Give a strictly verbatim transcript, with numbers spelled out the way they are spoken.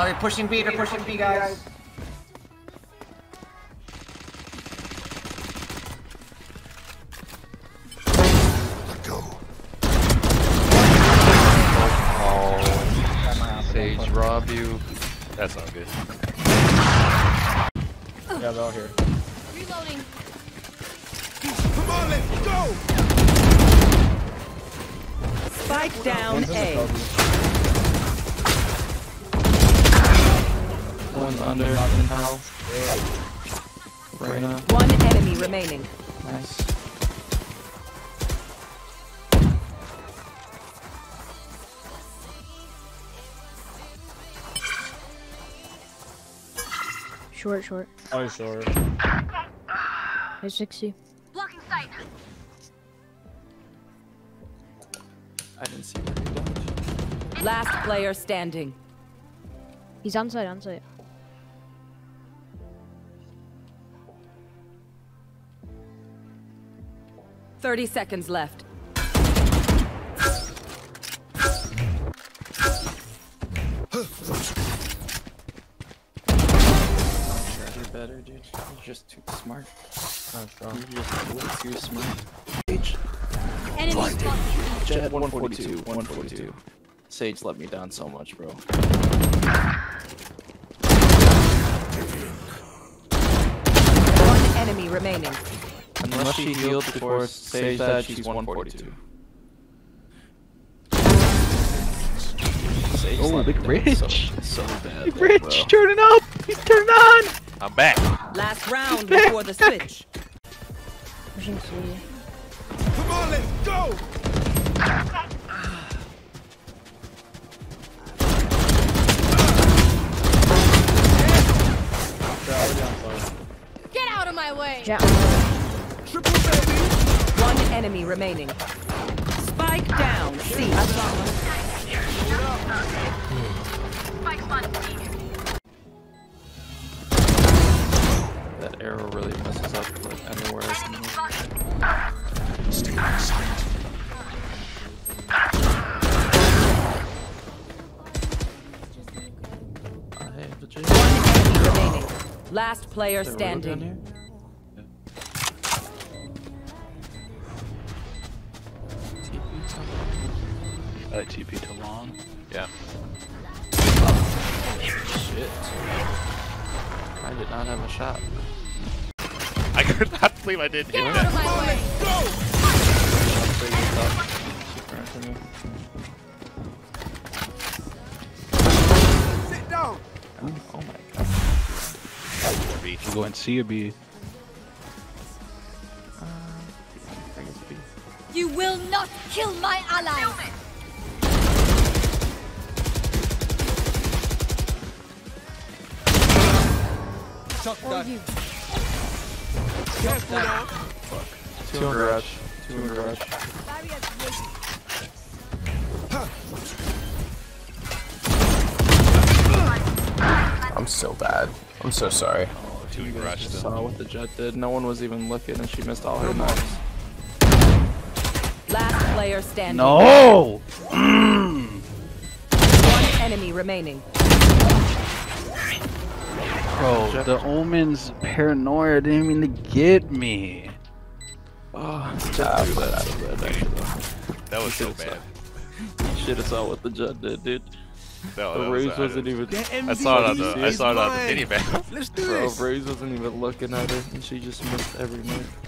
they're pushing B, they're pushing B, guys. Go. Oh, Sage rob you. That's not good. Yeah, they're all here. Reloading. Come on, let's go! Spike down A. One's under in house. Reyna. One enemy remaining. Nice. Short, short. Oh, sure. There's sixty. Blocking sight. I didn't see where he dodged. Last player standing. He's on site, on site. Thirty seconds left. You're better, dude. You're just too smart. Oh, strong. You're just way too smart. Enemy spotted. Jet one forty-two, one forty-two. Sage let me down so much, bro. One enemy remaining. Unless she healed before Sage that, she's one forty-two. Sage Oh, let me Big down Rich! So, so bad. Big though, Rich, bro. turning up! He's turning on! I'm back. Last round before the switch. Pushing C. Come on, let's go! They're already on fire. Get out of my way. Jet. Triple baby! One enemy remaining. Spike down C. Spike spotted. That arrow really messes up like anywhere else in the Enemy world. spotted. Stay in sight. I have a J. Enemy remaining. Last player Is there a road down standing. here? T P something. I T P to long. Yeah. Shit. I did not have a shot. I could not believe I didn't Get hit out that. of my way. Sit down! Oh, oh my god. B. You go and C or B. Uh, I guess B. You will not kill my allies. Shut Or that. you. Careful now. Two in garage. Two in garage. I'm so bad. I'm so sorry. Oh, two in garage Just still. saw what the Jet did. No one was even looking and she missed all her knives. Last player standing. No! One enemy remaining. Bro, the Omen's paranoia didn't even mean to get me. Oh, Jet threw that out of bed, actually. That was so Should've bad. saw- Should have saw what the Jet did, dude. No, The that Raze was, wasn't even. I saw it on the. I Is saw it on the mine. mini map. Let's do Bro, this! Raze wasn't even looking at her, and she just missed every knife.